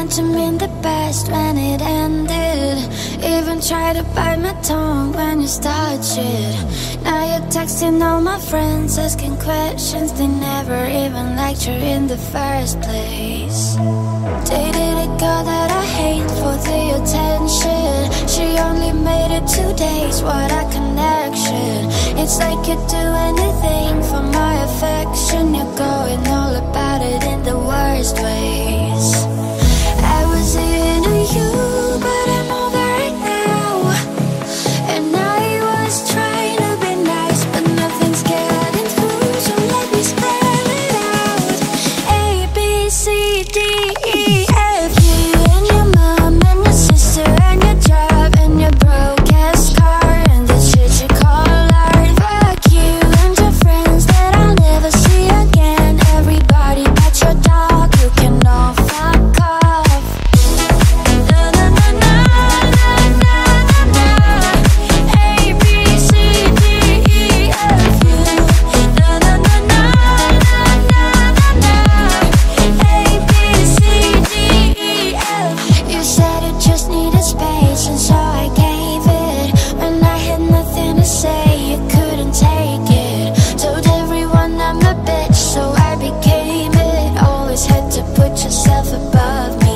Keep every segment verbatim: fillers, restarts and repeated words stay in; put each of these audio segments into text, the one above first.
meant to mean the best when it ended. Even tried to bite my tongue when you started shit. Now you're texting all my friends, asking questions they never even liked you in the first place. Dated a girl that I hate for the attention. She only made it two days, what a connection. It's like you'd do anything for my affection. You're going all about it in the worst ways. I was into you, but I'm over it now. And I was trying to be nice, but nothing's getting through, so let me spell it out. A, B, C, D, E, F, you and your mom and your sister and your job and your broke ass car and the shit you call art. Fuck you and your friends that I'll never see again. Everybody but your dog, you can all fuck off. Na na na na na na na na. A, B, C, D, E, F, U. Na na na na na na na na. A, B, C, D, E, F. You said you just needed space, and so I gave it. When I had nothing to say, you couldn't take it. Told everyone I'm a bitch, so I became it. Always had to put yourself above me.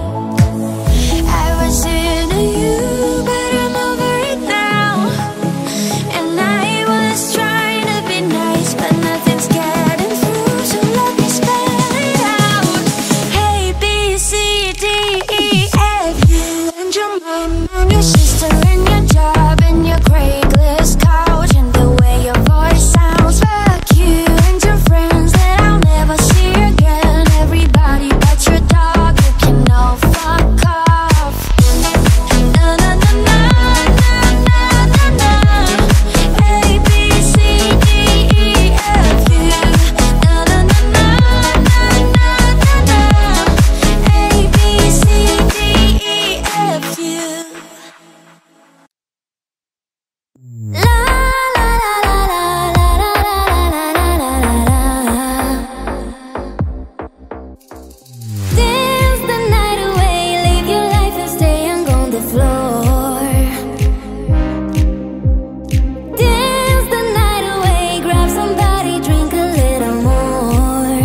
I was into you, but I'm over it now. And I was trying to be nice, but nothing's getting through, so let me spell it out. Hey, B, C, D, E, F, you and your mom and your sister and your job and your Craigslist couch and the way your voice sounds. Fuck you and your friends that I'll never see again. Everybody but your dog, you can all fuck off. Na na na na na na na na. A, B, C, D, E, F, U. Na na na na na na na na. A, B, C, D, E, F, U. La la la la la la la la la la la. Dance the night away, live your life and stay young on the floor. Dance the night away, grab somebody, drink a little more.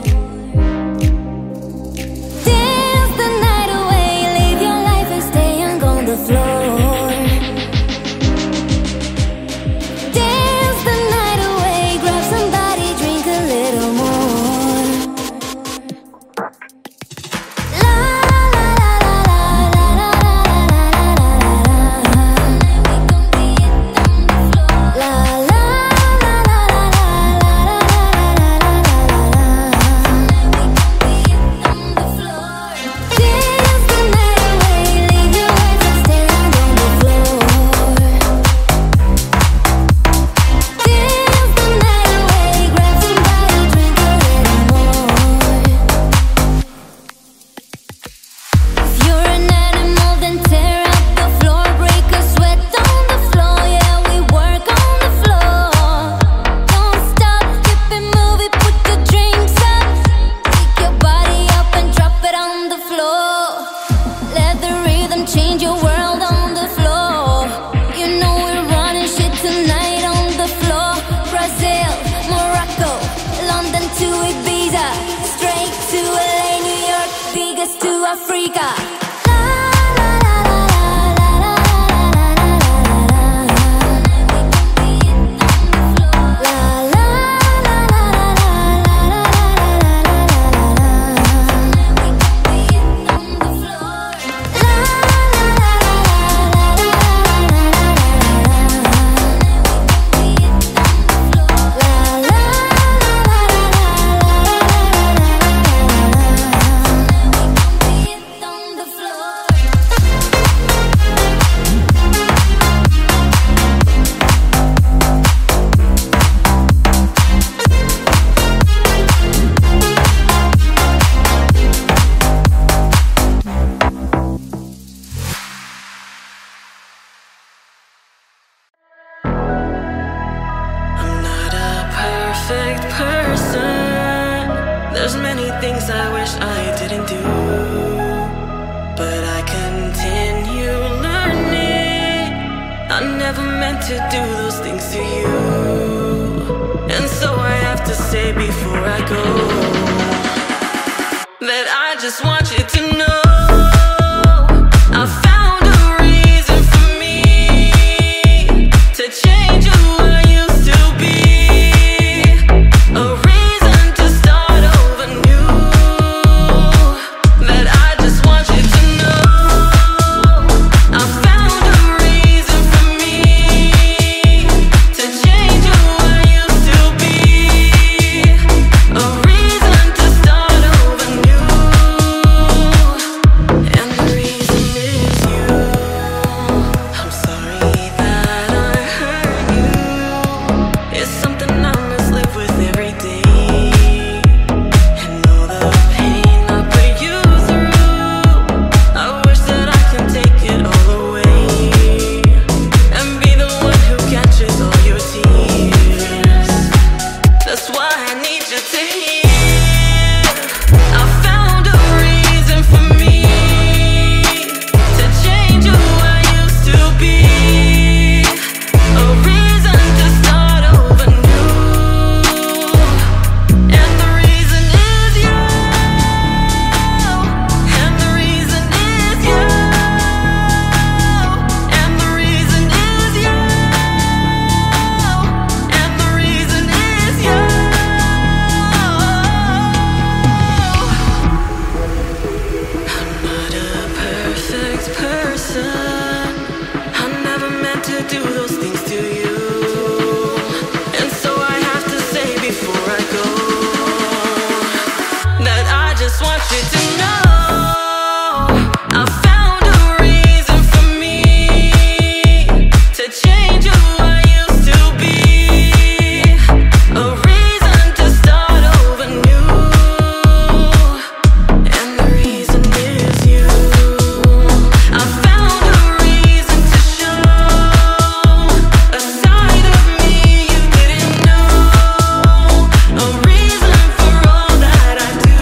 Dance the night away, live your life and stay young on the floor. Dance the night away, grab somebody, drink a little more. La la la la la la la la la la. La la la la la la la la la. Dance the night away, leave your life and stay young on the floor. Dance the night away, grab somebody, drink a little more. If you're an animal, then tear up the floor, break a sweat on the floor. Yeah, we work on the floor. Don't stop, keep it moving, put your drinks up. Pick your body up and drop it on the floor. Let the rhythm change your world on the floor. You know we're running shit tonight on the floor. Brazil, Morocco, London to Ibiza, straight to L A, New York, Vegas to Africa. La la la la la la la la la la la. La la la la la la la la person. There's many things I wish I didn't do. never meant to do those things to you. And so I have to say before I go that I just want you to know I found a reason for me to change who I used to be. A reason to start over new. That I just want you to know I found a reason for me to change who I used to be. A reason to start over new. And the reason is you. I'm sorry that I hurt you. It's something I must live with every day. And all the pain I put you through, I wish that I can take it all away and be the one who catches all your tears. That's why I need you to hear I found a reason for me to change who I used to be. A reason to start over new. And the reason is you. And the reason is you. And the reason is you. And the reason is you. I'm not a perfect person. I never meant to do those things to you. And so I have to say before I go that I just want you to know I found a reason for me to change who I used to be. A reason to start over new. And the reason is you. I found a reason to show a side of me you didn't know. A reason for all that I do.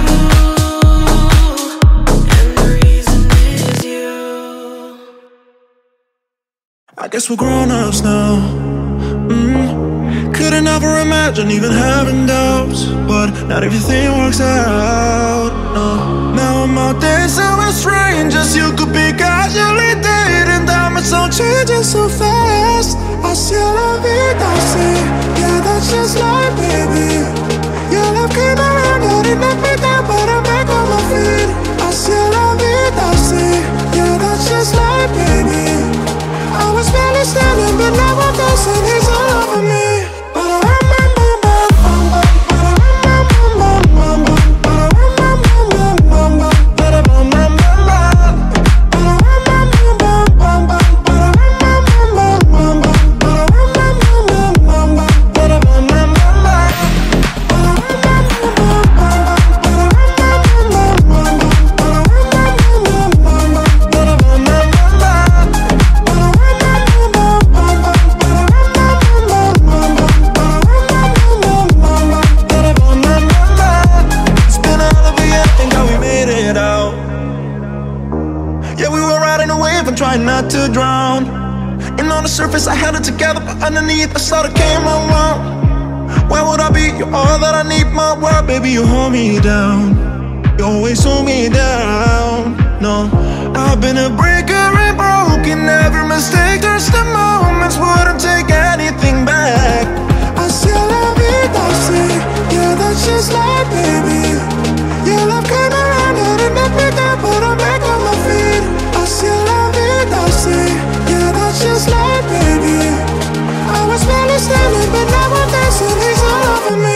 And the reason is you. I guess we're grown-ups now. mm. Couldn't ever imagine even having doubts, but not everything works out, no. Now I'm out dancing with strangers you could be casually dating. Damn, it's all changing so fast. I see la vida, see. Yeah, that's just life, baby. Your love came around, you didn't knock me down, but I'm back on my feet. I see la vida, see. Yeah, that's just life, baby. I was barely standing, but now I'm dancing, he's all over me. Trying not to drown. And on the surface I held it together, but underneath I saw the came around. Where would I be? You're all that I need, my world, baby, you hold me down. You always hold me down. No, I've been a breaker and broken. Every mistake turns to moments, wouldn't take anything back. I see la vida, see. Yeah, that's just life, baby. Your love came around, you didn't knock me down, but I'm back on my feet. I see la vida, see. Yeah, that's just life, baby. I was barely standing, but now I'm dancing, he's all over me.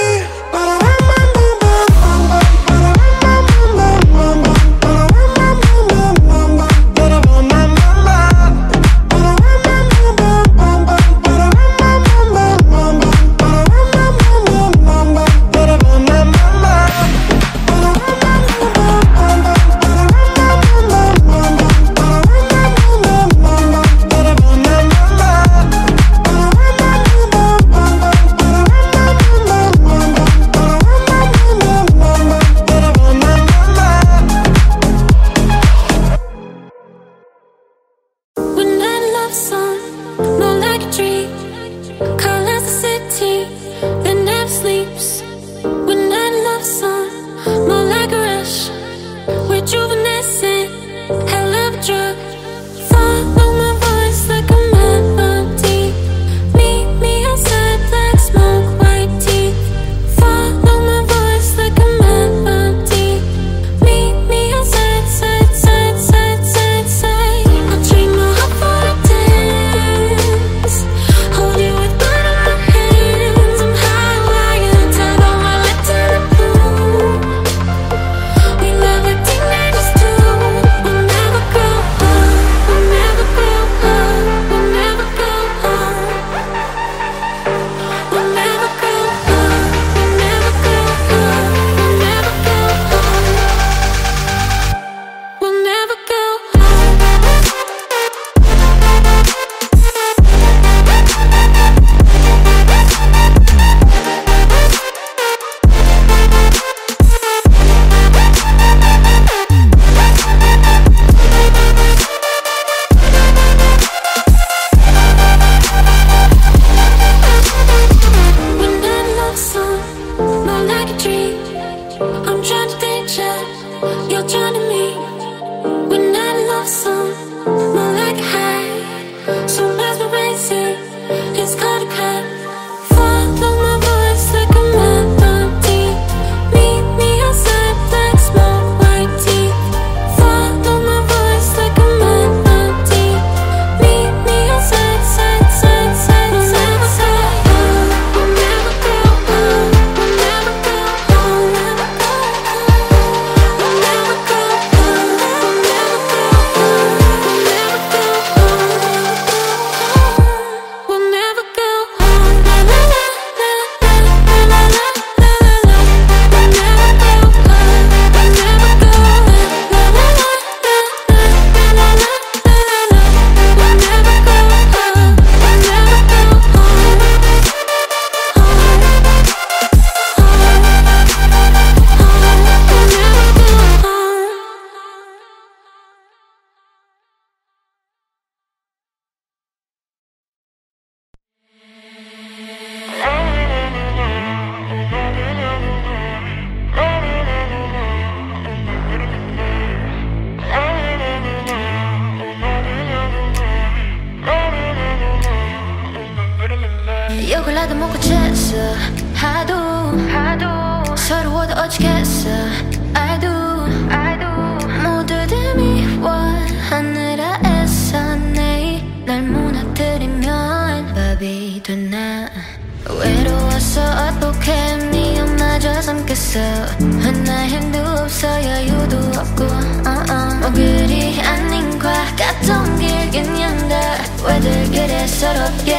욕을 하다 못 고쳤어. 하도 하도 서러워도 어쩌겠어. I do I do 모두들 미워하느라 애써 내일 날 무너뜨리면 밥이 되나. 외로워서 어떡해 네 엄마저 삼켰어. 나 힘도 없어 여유도 없고 uh -uh. 뭐 그리 아닌 것 같던 길 그냥 가. 왜들 그래 서럽게.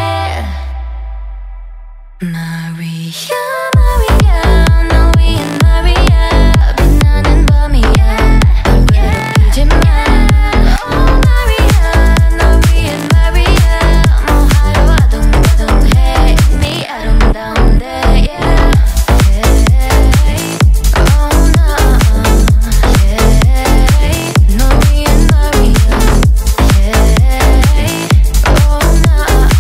Maria Maria 너 위엔 Maria 빛나는 밤이야. 널 괴롭히지 마. Oh Maria 너 위엔 Maria 뭐 하루 아둥바둥해 네 아름다운데 yeah. Yeah. Oh no yeah. 너 위엔 Maria yeah. Oh no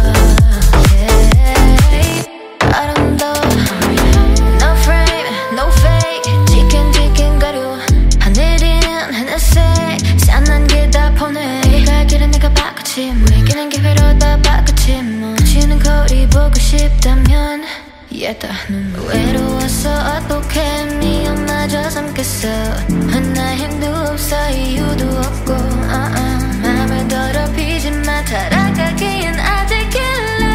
yeah. 아름다워 No frame, no fake 지킨 지킨 가루 하늘이는 하늘색 산난 게 다 보내. 갈 길은 내가 바꾸지 물기는 기회로 다 바꾸지 뭐. 지는 거리 보고 싶다면 얘다 눈. 외로워서 어떡해 네 엄마저 삼켰어. 나 힘도 없어 이유도 없고 uh -uh. 맘을 더럽히지 마. 타락하기엔 아직 길러.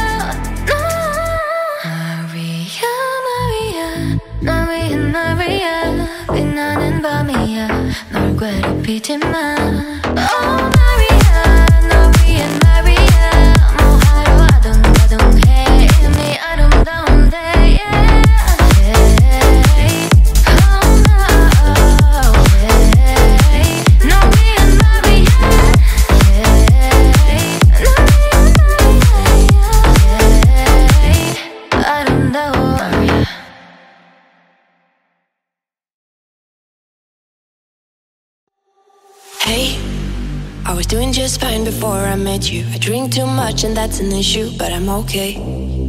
Maria Maria 너 위엔 Maria 빛나는 밤이야. 널 괴롭히지 마. Oh Maria 너 위엔 Maria 뭐 하루 아둥바둥해 네 아름다운데 yeah. Yeah. Oh no yeah. 너 위엔 Maria yeah. 너 위엔 Maria yeah. 아름다워 Maria. Hey, I was doing just fine before I met you. I drink too much and that's an issue, but I'm okay.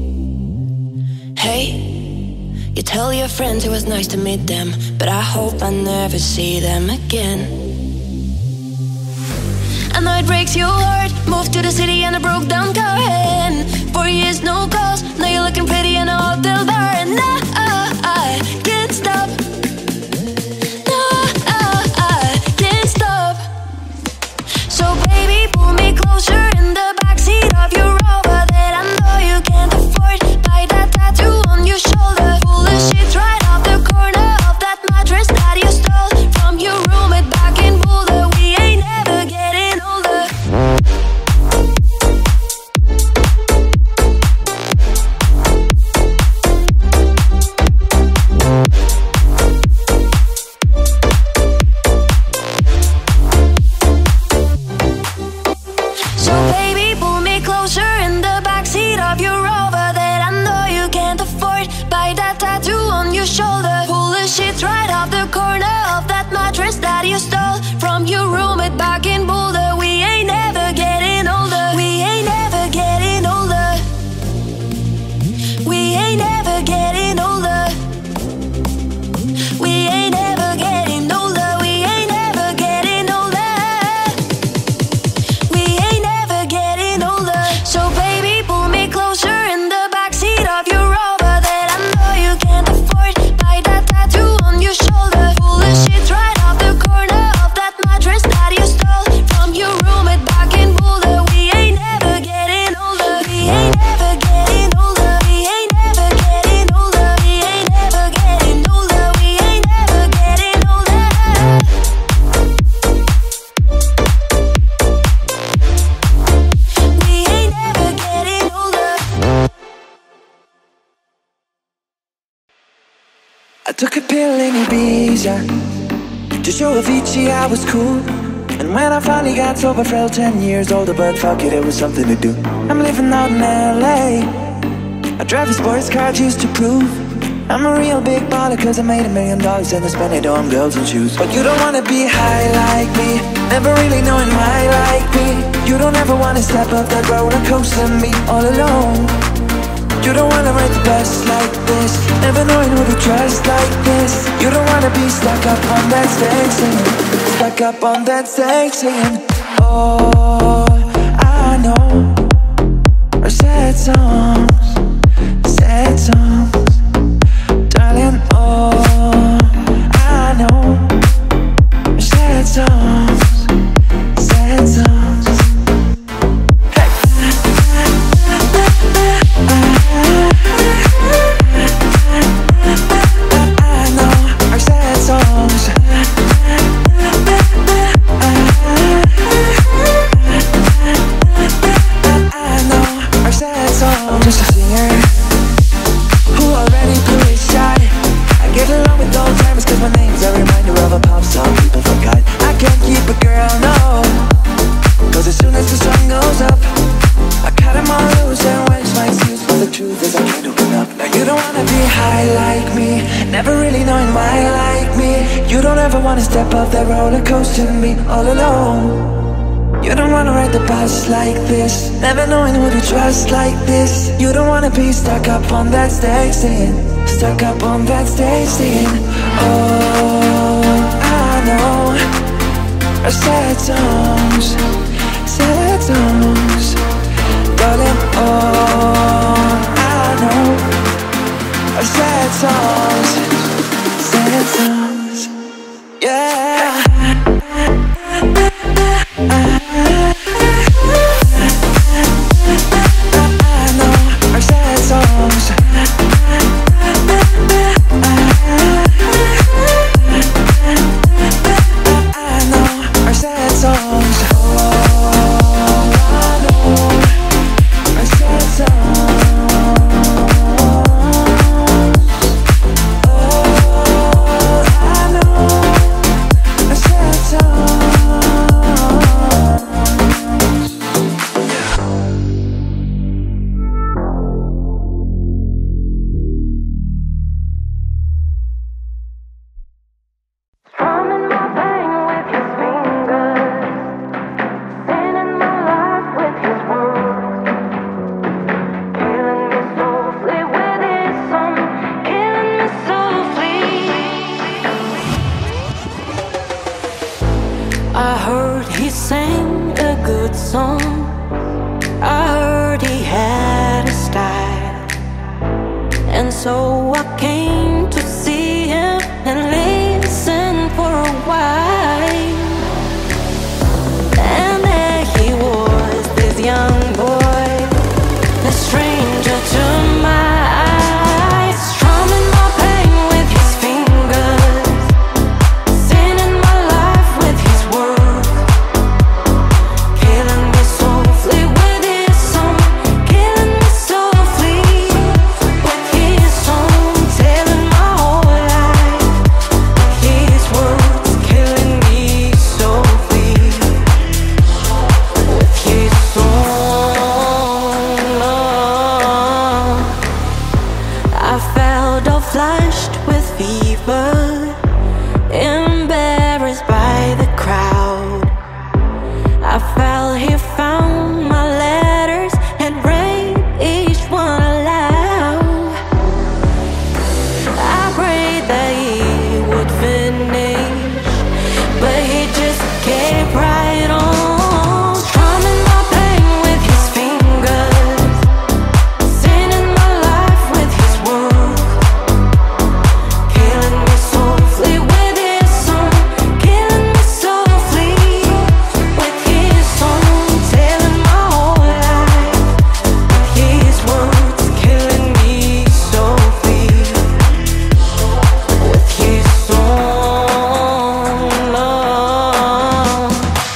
Hey, you tell your friends it was nice to meet them, but I hope I never see them again. I know it breaks your heart. Moved to the city and I broke down car. And four years no calls. Now you're looking pretty in a hotel bar. And I, I can't stop. No, I, I can't stop. So baby, pull me closer in the backseat of your Rover that I know you can't afford. Buy that tattoo on your shoulder. Pull the sheets right off the corner of that mattress that you stole from your roommate back in Boulder. We ain't ever getting older. So baby, pull me closer in the backseat of your Rover that I know you can't afford. Buy that tattoo on your shoulder. Pull the sheets right off the corner of that mattress that you stole from your roommate back in Boulder. We ain't ever getting older. We ain't ever getting older. We ain't ever getting older. We ain't ever getting older. We ain't ever getting older. We ain't ever getting older. So baby, pull me closer in the backseat of your Rover that I know you can't afford. Buy that tattoo on your shoulder. Pull the sheets right off the corner of that mattress that you stole from your roommate back in Boulder. We ain't ever getting older. We ain't ever getting older. We ain't ever getting older. We ain't ever getting older. We ain't ever getting older. We ain't ever getting older. I took a pill in Ibiza to show Avicii I was cool. And when I finally got sober, felt ten years older. But fuck it, it was something to do. I'm living out in L A. I drive a sports car just to prove I'm a real big baller, cause I made a million dollars and I spend it on girls and shoes. But you don't wanna be high like me, never really knowing why like me. You don't ever wanna step up that roller coaster and be all alone. You don't wanna ride the bus like this, never knowing who to trust like this. You don't wanna be stuck up on that stage singing, stuck up on that stage singing. Oh, I know a sad song truth is I can't open up. Now you don't wanna be high like me, never really knowing why like me. You don't ever wanna step off that roller coaster and be all alone. You don't wanna ride the bus like this, never knowing who to trust like this. You don't wanna be stuck up on that stage singing, stuck up on that stage singing. Oh, I know our sad songs, sad songs, darling. Oh, I know our sad songs, sad songs, yeah. I heard he sang a good song. I heard he had a style, and so I came to see him and listen for a while. And there he was, this young boy, a stranger to my eyes, strumming my pain with his fingers, singing my life with his words, killing me softly with his song, killing me softly with his song, telling my whole life with his words, killing me softly with his song. I felt all flushed with fever, embarrassed by the crowd. I felt he found my letters and read each one aloud. I prayed that he would finish, but he just kept right on, strumming my pain with his fingers, singing my life with his words, killing me softly with his song, killing me softly with his song, telling my whole life with his words, killing me softly with his song. Love.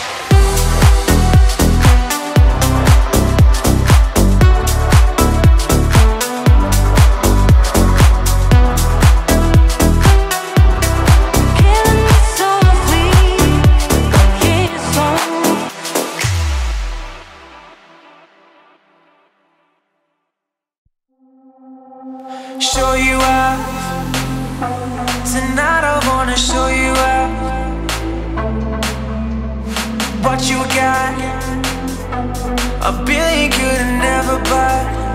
Killing me softly with his song. Show you out tonight. I wanna show you out what you got. A billion could never buy.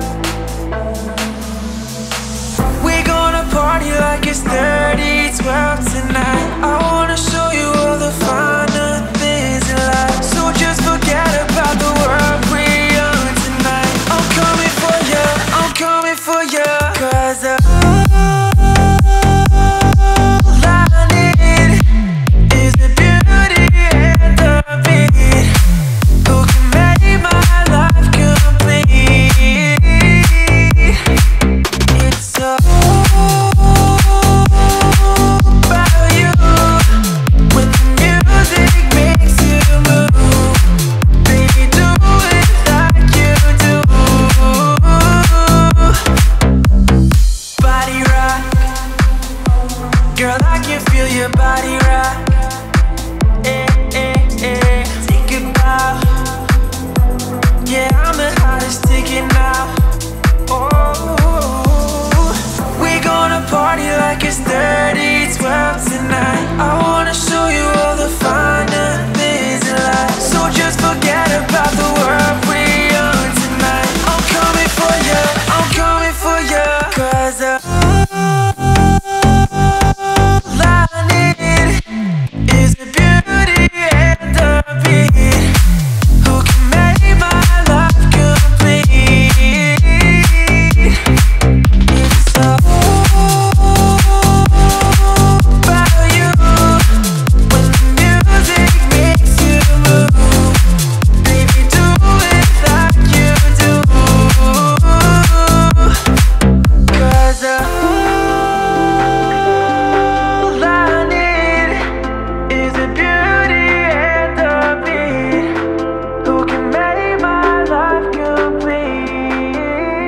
We're gonna party like it's thirty twelve tonight. I wanna show you all the finer things in life, so just forget about the world we're on tonight. I'm coming for you, I'm coming for you, 'cause all I need is the beauty and the beat, who can make my life complete. this world tonight. I wanna show you all the finer things in life. So just forget about the world we own tonight. I'm coming for you, I'm coming for you. Cause uh, all I need is the beauty and the beat. Who can make my life complete? It's all about you. When the music makes you move, baby, do it like you do. Cause uh, all I need is the beauty and the beat. Who can make my life complete?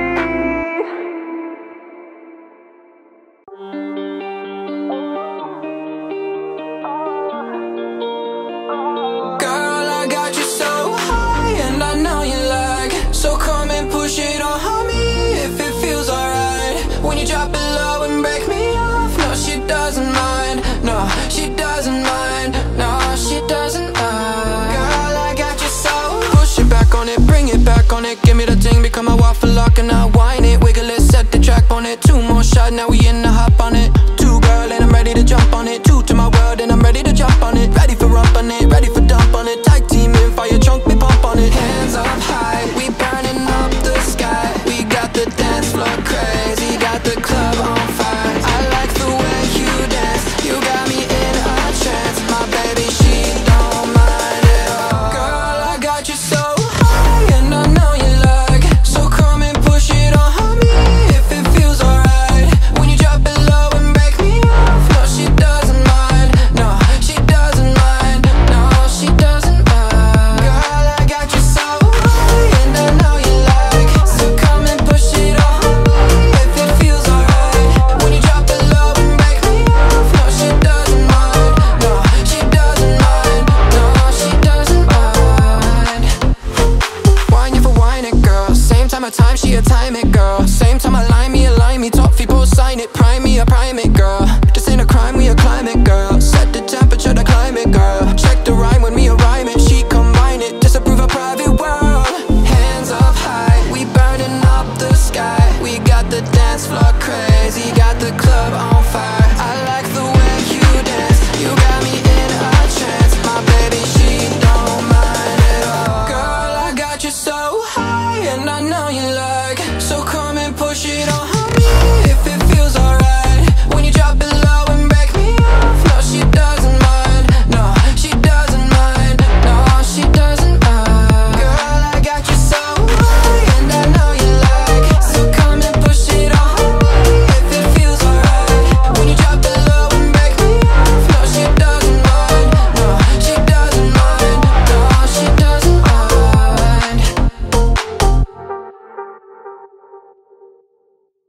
Girl, I got you so high, and I know you like. So come and push it on me if it feels alright. When you drop it low and break me off, no, she doesn't mind. No, she doesn't mind. No, she doesn't mind. Girl, I got you so. Push it back on it, bring it back on it. Give me the ting, become a waffle lock, and I whine it. Wiggle it, set the track on it. Two more shots, now we in the hop on it. Two, girl, and I'm ready to jump on it. Two to my world, and I'm ready to jump on it. Ready for rump on it, ready for dump on it. Tag team in, fire trunk, me pump on it. Hands up high, we burning up the sky. We got the dance floor crazy, got the club on fire. I like the way you dance, you got me in a trance. My baby, she don't mind at all. Girl, I got you so high, and I know you like. So come and push it on me if it feels alright. When you drop it low and break me off, no, she doesn't mind. No, she doesn't mind. No, she doesn't mind. Girl, I got you so high, and I know you like. So come and push it on me if it feels alright. When you drop it low and break me off, no, she doesn't mind. No, she doesn't mind. No, she doesn't mind. Wine you for wine it, girl. Same time of time, she a time it, girl. Same time I line me, align me. Top people sign it, prime me, a prime it, girl. This ain't a crime, we a climate, girl. Set the temperature, the climate, girl. Check the rhyme when me a rhyme it. She combine it, disapprove a private world. Hands up high, we burning up the sky. We got the dance floor crazy, got the club on fire. I like the way you dance, you got me in a trance. My baby, she don't mind at all. Girl, I got you so high, and I know you like. So come and push it on me if it feels alright. When you drop it low and break me off, no, she doesn't mind. No, she doesn't mind. No, she doesn't mind. Girl, I got you so high, and I know you like. So come and push it on me if it feels alright. When you drop it low and break me off, no, she doesn't mind. No, she doesn't mind. No, she doesn't mind.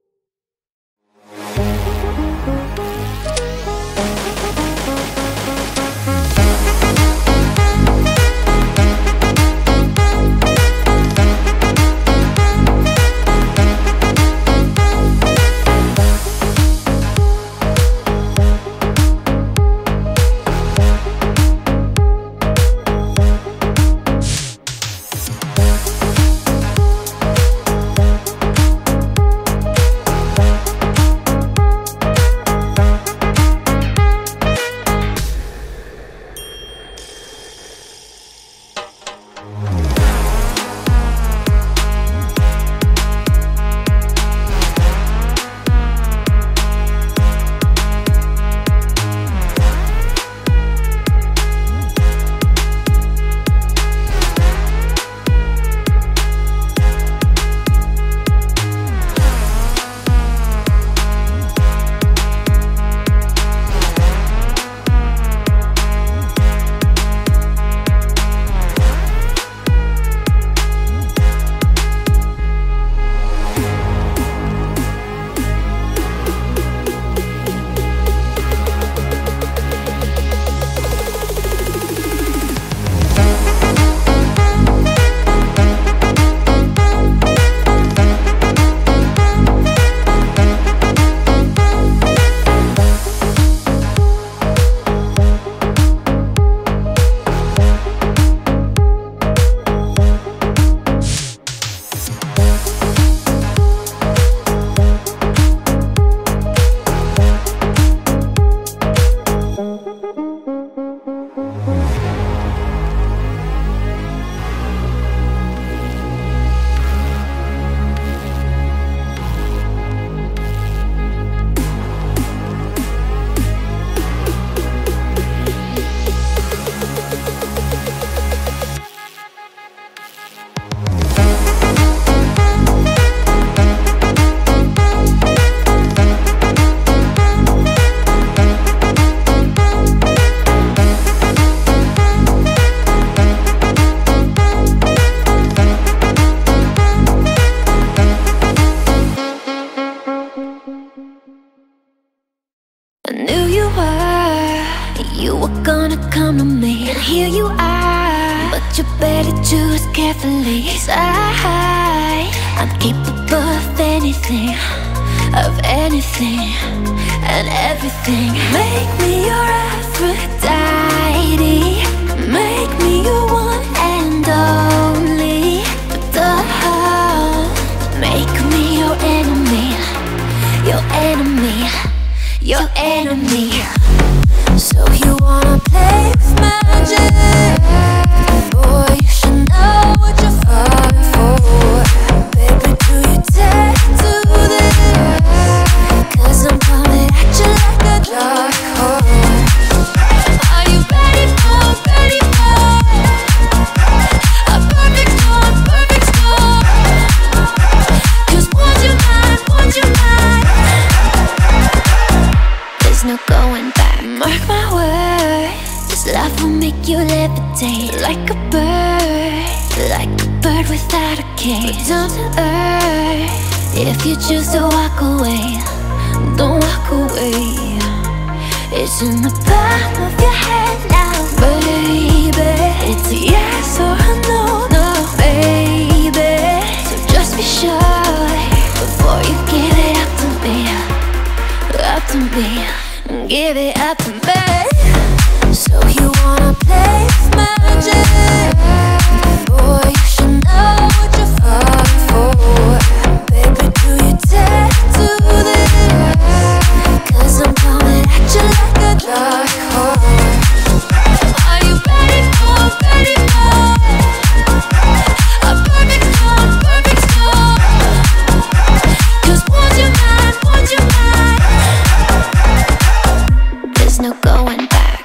here you are, but you better choose carefully. 'Cause I, I'm capable of anything, of anything and everything. Make me your Aphrodite, make me your one and only. But don't make me your enemy, your enemy, your enemy. So you wanna play with magic? Boy, you should know what you're falling for. Baby, do you dare to do this? 'Cause I'm coming at you like a dark horse. Are you ready for, ready for a perfect storm, perfect storm? 'Cause once you're mine, once you're mine, there's no going back. Mark my words, this love will make you levitate like a bird, like a bird without a cage. But down to earth, if you choose to walk away, don't walk away. It's in the palm of your hand now, baby. It's a yes or a no, no, baby. So just be sure before you give it up to me, up to me. Give it up to me. So you wanna play with magic? Boy, you should know what you're falling for. Baby, do you dare to do this? 'Cause I'm coming at you like a dark horse. Are you ready for, ready for a perfect storm, perfect storm? 'Cause once you're mine, once you're mine, there's no going back.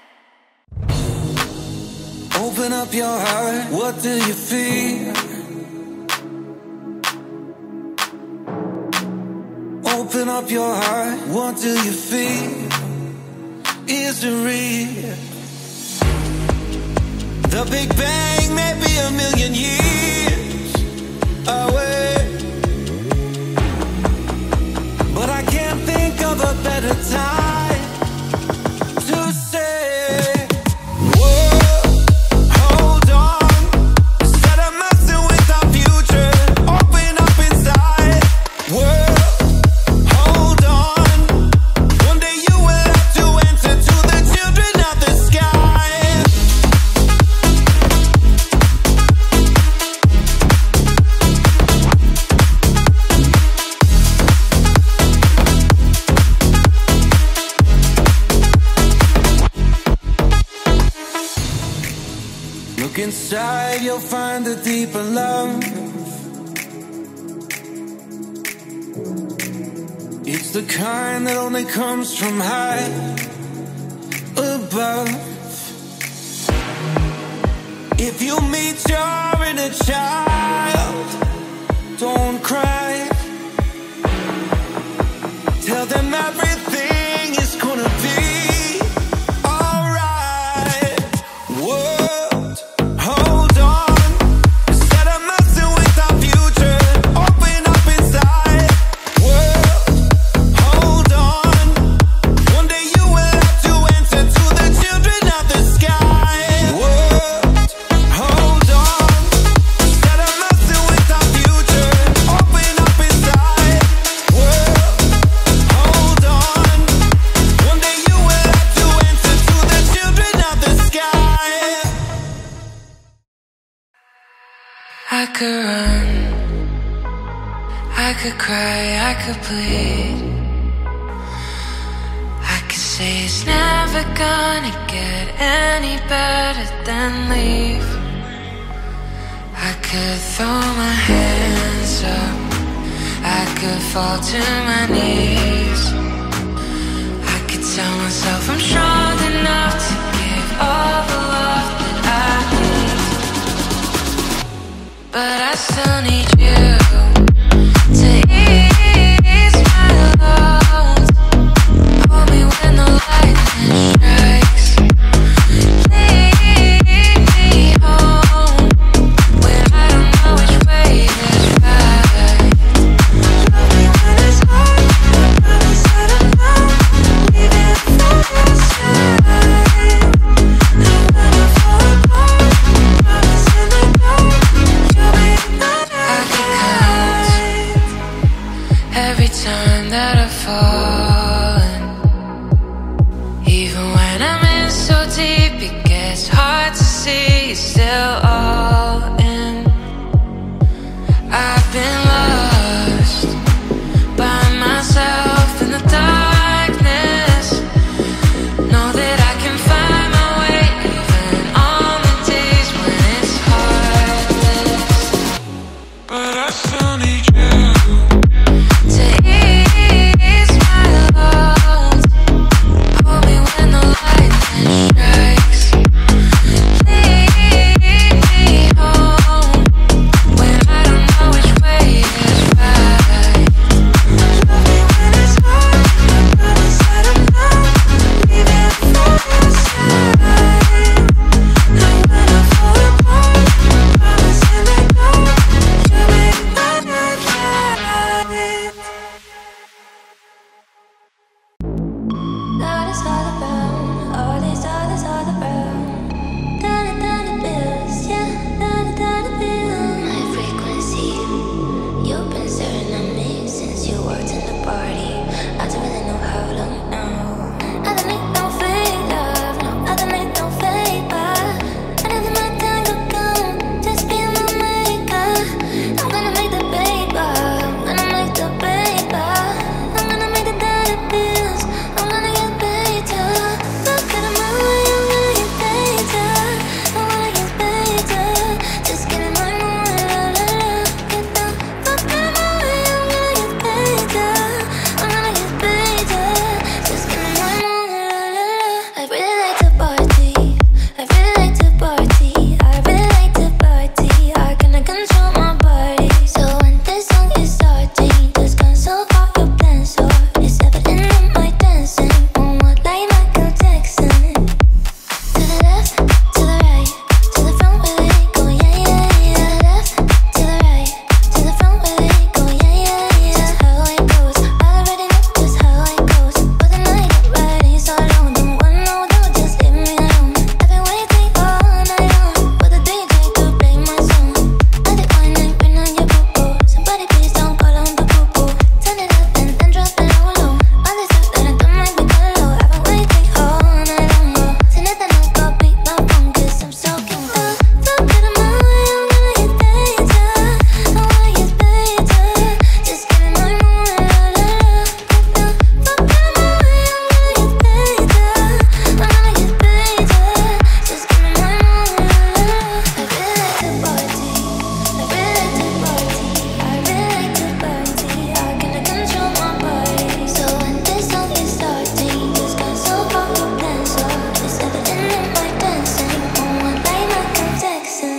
Open up your heart, what do you feel? Open up your heart, what do you feel? Is it real? The Big Bang may be a million years away, but I can't think of a better time to say, whoa, hold on, instead of messing with our future, open up inside. World, hold on, one day you will have to answer to the children of the sky. Look inside, you'll find a deeper love. It's the kind that only comes from high above. If you meet your inner child, don't cry. Tell them everything is gonna be alright. World, hold on, instead of messing with our future, open up inside. World, hold on, one day you will have to answer to the children of the sky. World, hold on, instead of messing with our future, open up inside. World, hold on, one day you will have to answer to the children of the sky. I could run, I could cry, I could bleed. I could say it's never gonna get any better than leave. I could throw my hands up, I could fall to my knees. I could tell myself I'm strong enough to give all the love that I need. But I still need you to ease my load. Hold me when the lightning strikes. Lead me home when I don't know which way is right. Love me when it's hard, promise that I'm not leaving from your side. I wanna time that I've fallen. Even when I'm in so deep, it gets hard to see you're still all in. I've been lost by myself in the darkness. Know that I can find my way even on the days when it's heartless. But I still need you to ease my load. Hold me when the lightning strikes. Lead me home when I don't know which way is right. Love me when it's hard. I promise that I'm not leaving for your side. And when I fall apart, promising that you'll make my night right. That is all around, all these others all around. Dollar, dollar bills, yeah, dollar, dollar bills. My frequency, you've been staring at me since you walked in the party. I don't really know how long now. I don't need no fake love, no, I don't need no fake love. I never my time to come, just be my maker. I'm gonna make the paper, I'm gonna make the paper. I'm gonna make the dollar bills, I'm gonna get paid to. Look at the money, I'm gonna get paid to. I wanna get paid to. Just getting my money, la la la. Get down. Look at the money, I'm gonna get paid to. I'm gonna get paid to. Just getting my money, la la la. I really like to party. I really like to party. I really like to party. I cannot control my body. So when this song is starting, just cancel all your plans. So it's evident in my dancing. On what like Michael Jackson. To the left, to the right, to the front where they go, yeah, yeah, yeah. To the left, to the right, to the front where they go, yeah, yeah, yeah. Just how it goes, I already know just how it goes. But the night up riding so long, don't wanna know, don't just leave me alone. I've been waiting all night long for the D J to play my song. I did one night when on your poo-poo. Somebody please don't call on the poo-poo. Turn it up and then drop it down low. All this stuff that I don't like me color low. I've been waiting all night long. Oh, tonight I know go beat my phone 'cause I'm so king. Oh, look at the money, I'm gonna get paid to. I wanna get paid to. Just getting my money, la la la. Get down. Look at the money, I'm gonna get paid to. I'm gonna get paid to. Just getting my money, la la la. I really like to party. I really like to party. I really like to party. I cannot control my body. So when this song is starting, just cancel all your plans. So it's evident in my dancing. On one like Michael Jackson.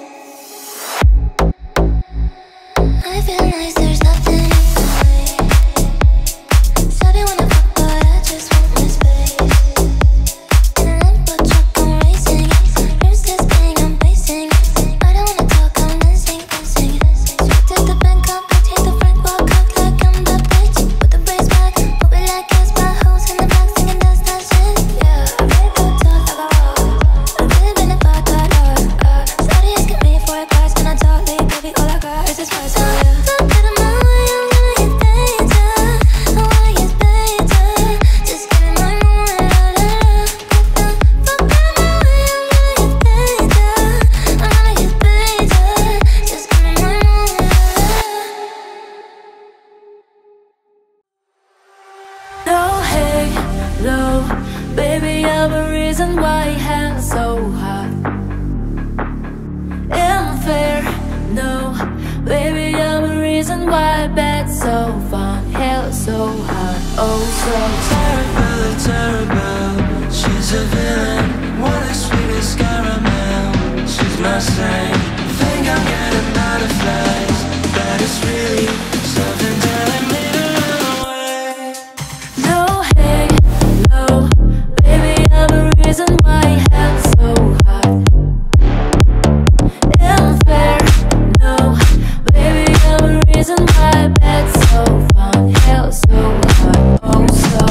I feel nice, there's nothing in the way. Sorry when I fuck, but I just want my space. In a Lambo truck, I'm racing. Here's this thing I'm pacing. I don't wanna talk, I'm dancing, dancing. Sweet to the bank, I'll go take the front walk out like I'm the bitch. Put the brace back, move it like it's my house in the back, singing that's that shit. Yeah, I really go talk like a rock. I really been about that art. Uh, Started asking me for a class, can I talk late, baby? All I got is this price. So yeah, look at the money, I'm gonna get paid to. I wanna get paid to. Just getting my money, la la la. Get down. Look at the money, I'm gonna get paid to. I'm gonna get paid to. Just getting my money, la la la. No halo, baby, I'm a reason why your hands so hot. Unfair, no, baby, I'm a reason why bed's so fun, hell so hot, oh so Terrible, terrible. She's a villain. What as sweet as caramel. She's my saint. Think I'm getting butterflies, but it's really something telling me to run away. no halo, baby, I'm a reason why your hands so hot. Unfair, no, baby, I'm a reason why bed's so fun, hell so hot, oh so.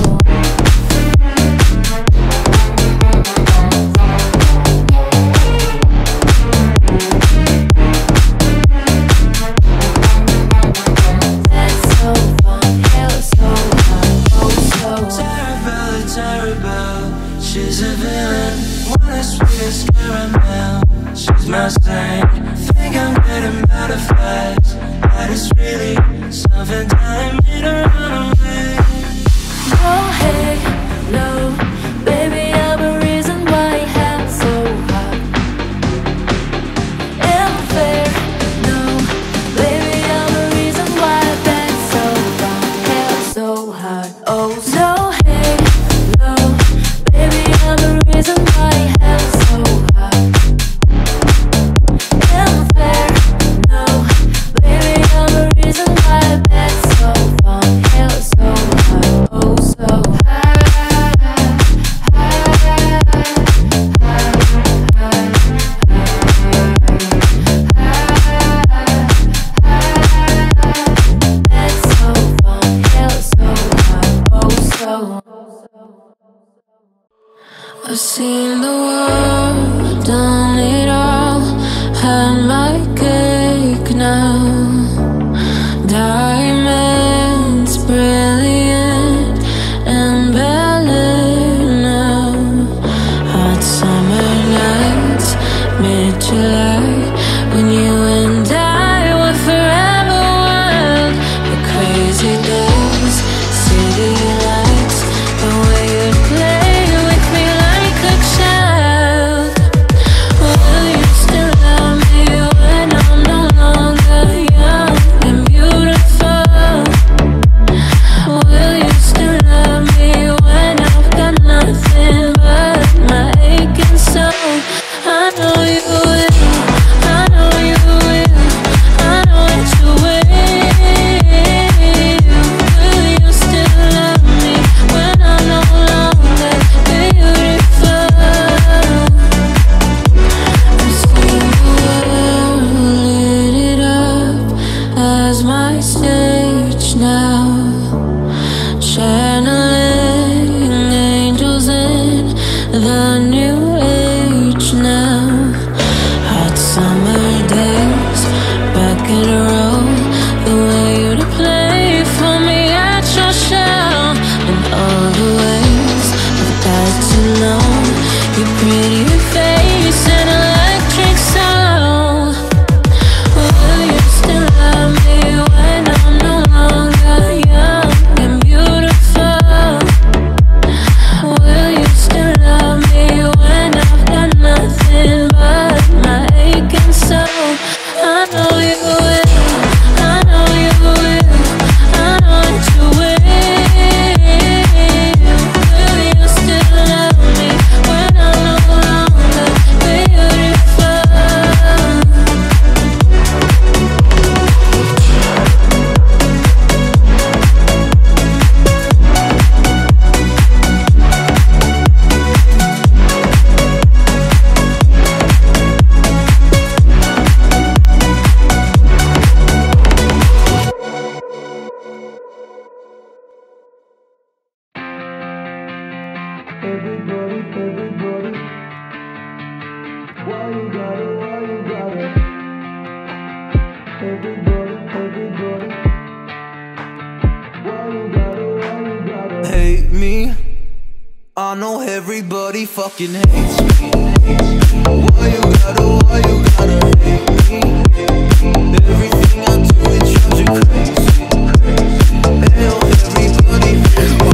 really summertime in a runaway. Oh hey, no, baby, I'm a reason why it held so hot. Am I fair? No, baby, I'm a reason why I bet so long, held so hard. Oh no, hey, no, baby, I'm a reason why it held so hot. Am I fair? No, baby, I'm a reason why I bet so long, held so hard. Oh so high. I've seen the world, done it all, had my cake now. Diamonds, brilliant and ballet now. Hot summer nights, mid-July, when you and I were forever wild. The crazy days, city lights, the way you play with me like a child. Will you still love me when I'm no longer young and beautiful? Will you still love me when I've got nothing but my aching soul? I know you will, I know you will, I know that you will. Will you still love me when I'm no longer beautiful? I've seen the world lit it up as my stage now, channeling angels in the new age now. Hot summer days, back in a row, the way you to play for me at your show, and all the ways I've got to know your pretty face and electric soul. Will you still love me when I'm no longer young and beautiful? Will you still love me when I've got nothing but my aching soul? I know you will, I know you will, I know that you will. Will you still love me when I'm no longer beautiful? Everybody, everybody, why you gotta, why you gotta? Everybody, everybody, why you gotta, why you gotta? Hate me, I know everybody fucking hates me. Why you gotta, why you gotta hate me? Everything I do, it drives you crazy. Hell, everybody hates me.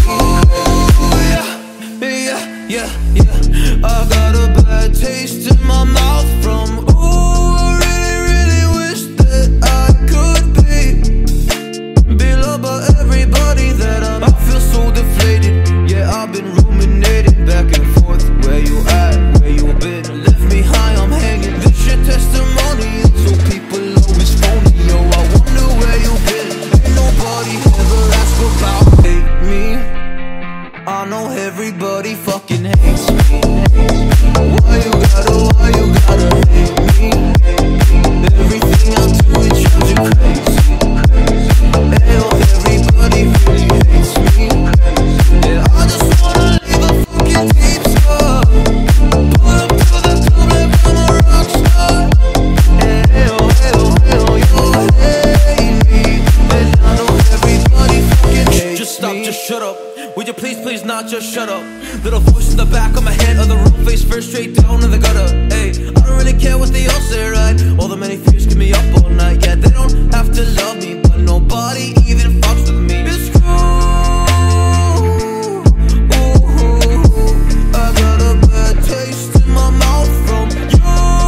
Yeah, yeah, yeah. I got a bad taste in my mouth from ooh, I really, really wish that I could be be loved by everybody that I'm. I feel so deflated. Yeah, I've been ruminating back and forth. Where you at? Where you been? Left me high, I'm hanging. This your testimony, so people always out, just shut up. Little voice in the back of my head, on the wrong face first, straight down in the gutter. Hey, I don't really care what they all say, right? All the many fears keep me up all night. Yeah, they don't have to love me, but nobody even fucks with me. It's true. Ooh, I got a bad taste in my mouth from you.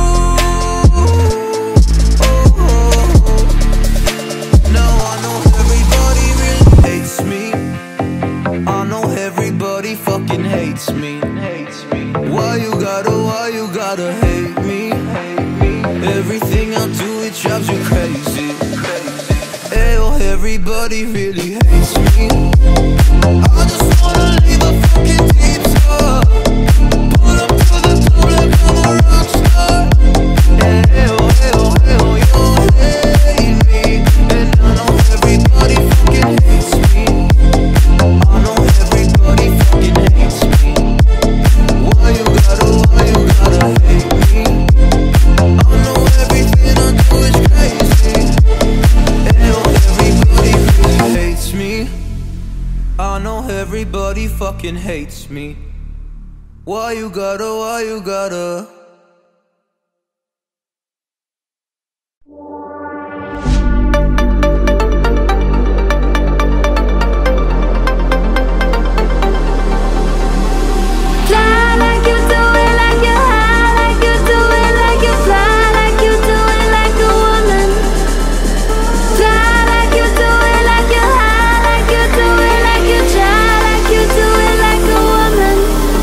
Oh, now I know everybody really hates me. I know everybody fucking hates me. Why you gotta, why you gotta hate me? Everything I do, it drives you crazy. Ayo, everybody really hates me. I just wanna leave a fucking deep scar. Pull up to the top like I'm a rock star. Ayo, ayo, ayo, you hate me. And I know everybody fucking hates me. I know everybody fucking hates me. Why you gotta, why you gotta hate me? I know everything I do is crazy. Ayo, everybody really hates me. I know everybody fucking hates me. Why you gotta, why you gotta? Fly like you do it, like you high, like you do it, like you fly, like you do it, like a woman. Fly like you do it, like you high, like you do it, like you try, like you do it, like a woman.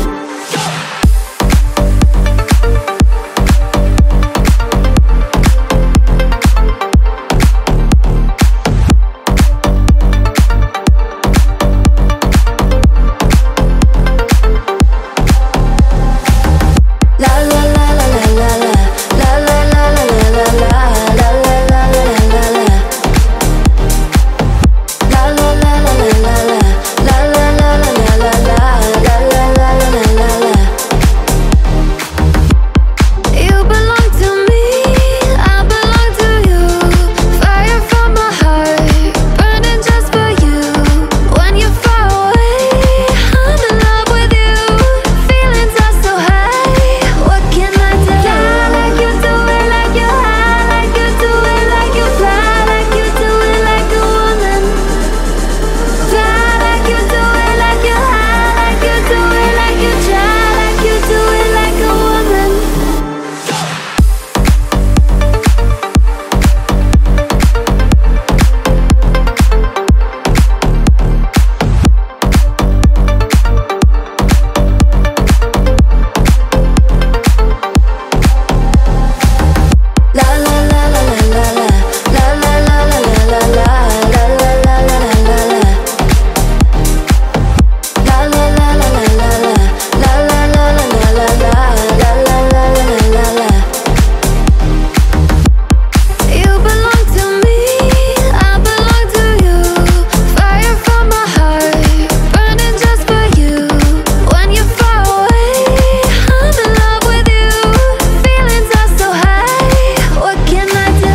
La la la la la la la la la la la la la la la la la la la. La la la la la la la la la la la la la la la la la. You belong to me, I belong to you. Fire from my heart, burning just for you. When you're far away, I'm in love with you. Feelings are so high, what can I do? Fly like you do it, like you high, like you do it, like you fly, like you do it, like a woman. Fly like you do it, like you high, like you do it, like you try, like you do it, like a woman. La la la la la la la la la la la la la la la la la la la la. La la la la la la la la la la la la la la la la la la. You belong to me, I belong to you. Fire from my heart, burning just for you. When you're far away, I'm in love with you. Feelings are so high, what can I do?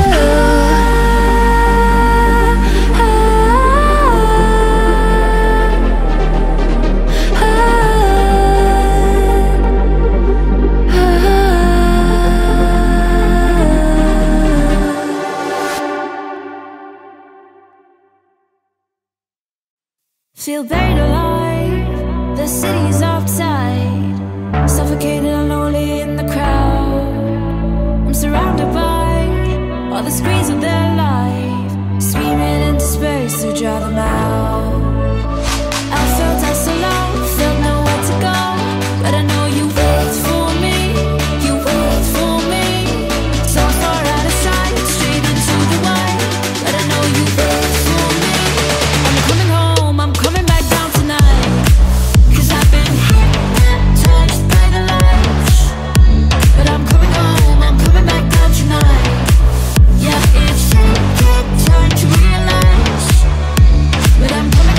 Feel buried alive, the city's outside, suffocated and lonely in the crowd. I'm surrounded by all the screens of their life, screaming into space to drown them out. I felt out so low, felt nowhere to go, but I know you wait for me, you wait for me. So far out of sight, straight into the white, but I know you wait for me. I'm coming home, I'm coming back down tonight, 'cause I've been hypnotized by the lights. But I'm coming home, I'm coming back down tonight. Yeah, it's taking time to realize, but I'm coming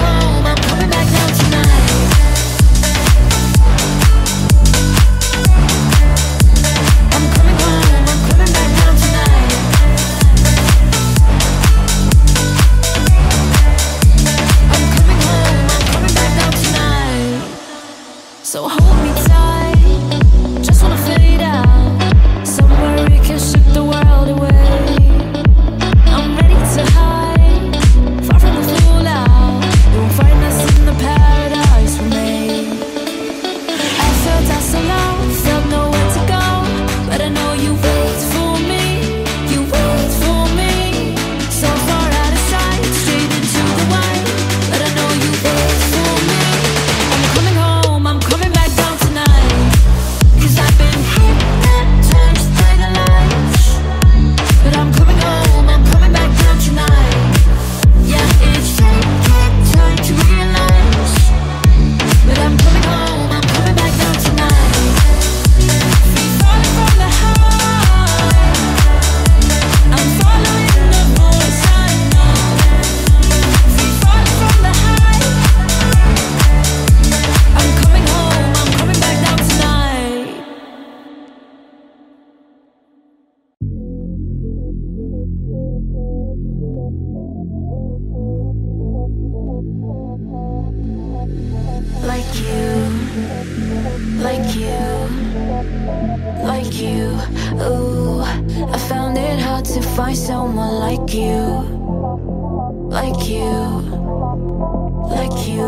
find someone like you, like you, like you.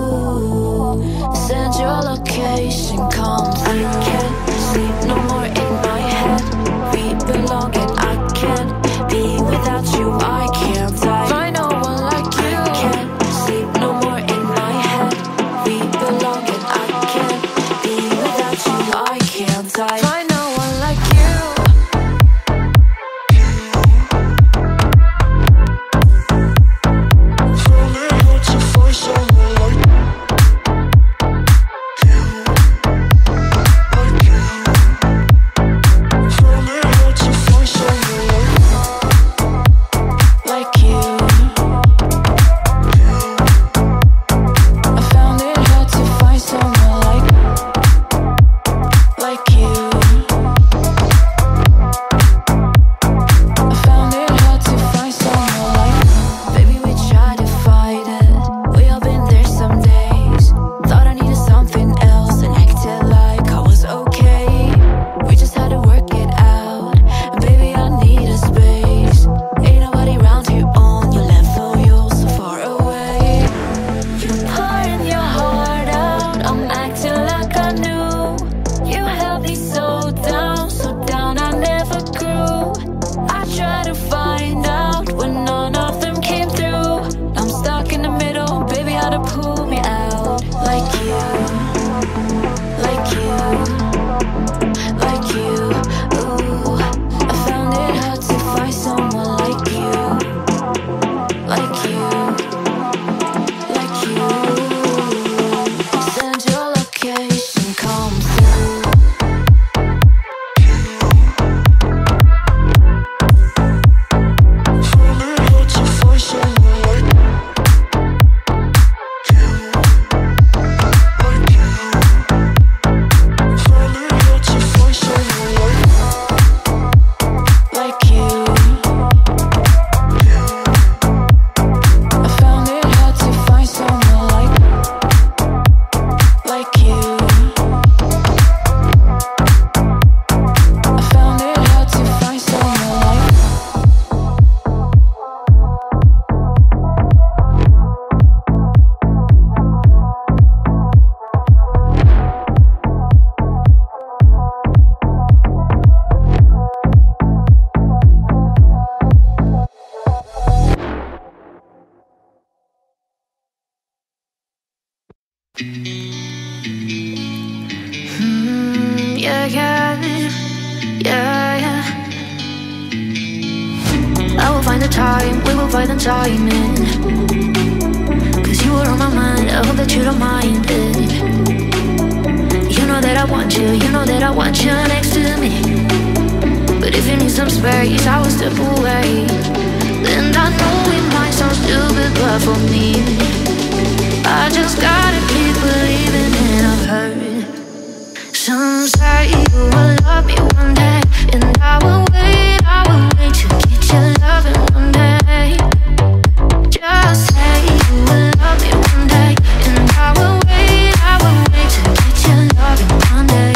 Send your location, come through. I can't sleep no more in my head. We belong and I can't be without you. I can't die. Find no one like you. I can't sleep no more in my head. We belong and I can't be without you. I can't die. Find no one like you. Mm, yeah, yeah, yeah, yeah. I will find the time, we will find the timing. Cause you are on my mind, I hope that you don't mind it. You know that I want you, you know that I want you next to me. But if you need some space, I will step away. And I know it might sound stupid, but for me, I just gotta keep believing. And I've heard some say you will love me one day, and I will wait, I will wait to get your loving one day. Just say you will love me one day, and I will wait, I will wait to get your loving one day.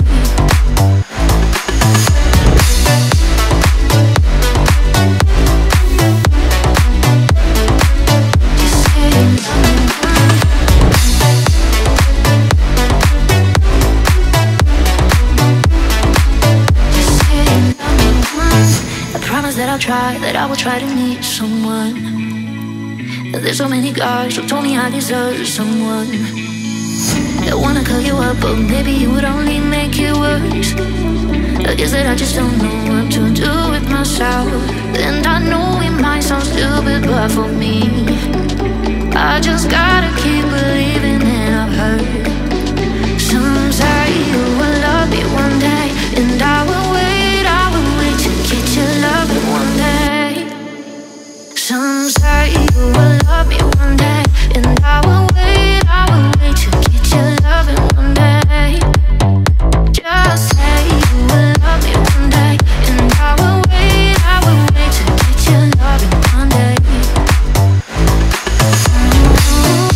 That I'll try, that I will try to meet someone. There's so many guys who told me I deserve someone that wanna call you up, but maybe it would only make it worse. I guess that I just don't know what to do with myself. And I know it might sound stupid, but for me, I just gotta keep believing. And I've heard some say you will love me one day, and I will wait, I will wait to get your love one day. Some say you will love me one day, and I will wait, I will wait to get your love one day. Just say you will love me one day, and I will wait, I will wait to get your love one day. Mm-hmm.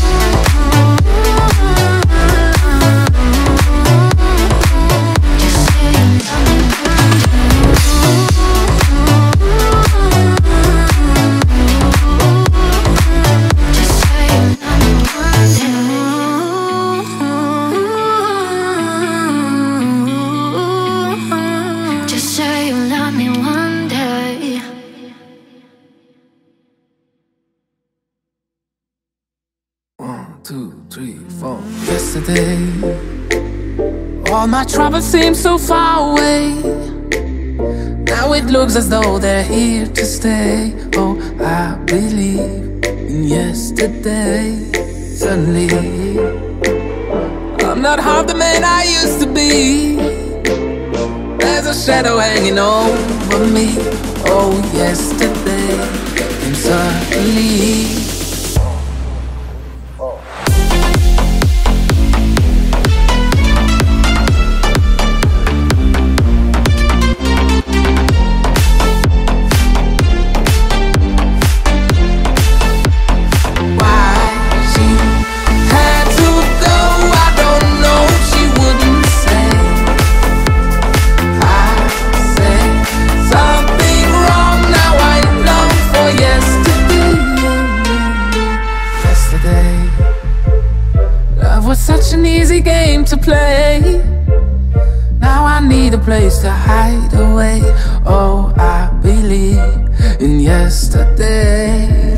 two, three, four. Yesterday, all my troubles seem so far away. Now it looks as though they're here to stay. Oh, I believe in yesterday. Suddenly, I'm not half the man I used to be. There's a shadow hanging over me. Oh, yesterday, and suddenly such an easy game to play. Now I need a place to hide away. Oh, I believe in yesterday.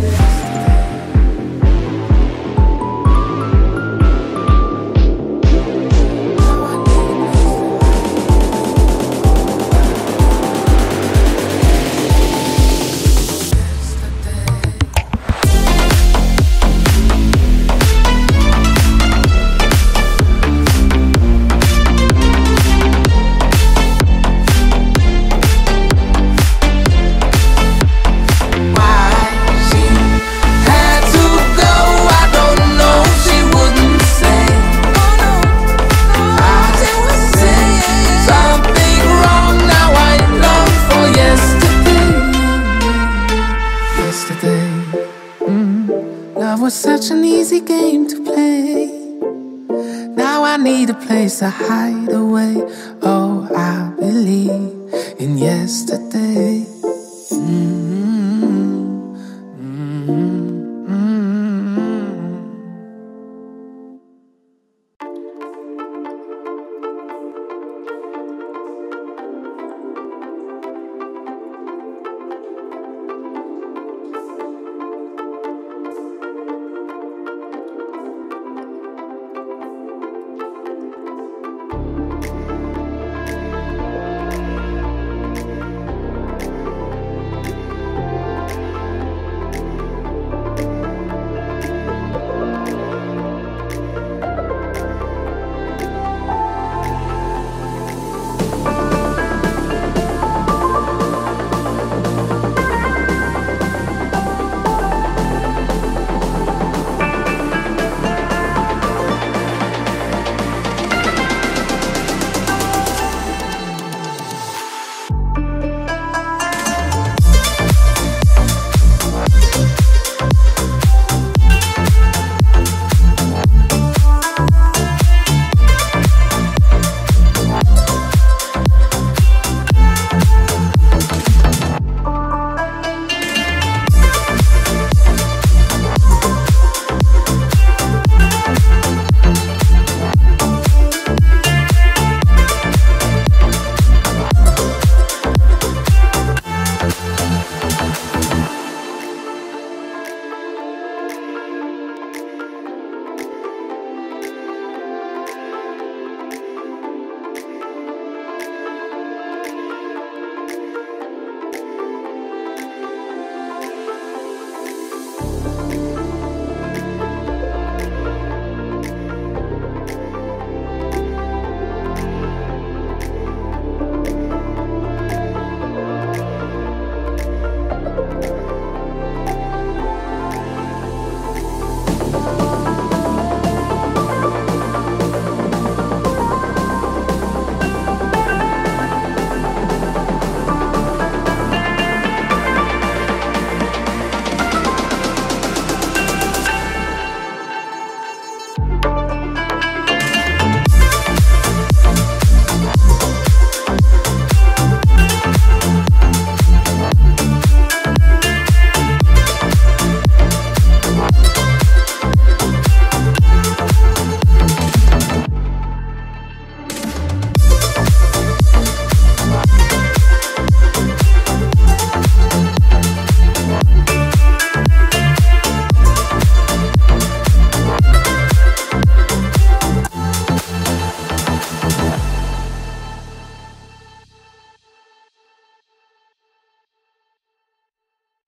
Love was such an easy game to play. Now I need a place to hide away. Oh, I believe in yesterday. Mm.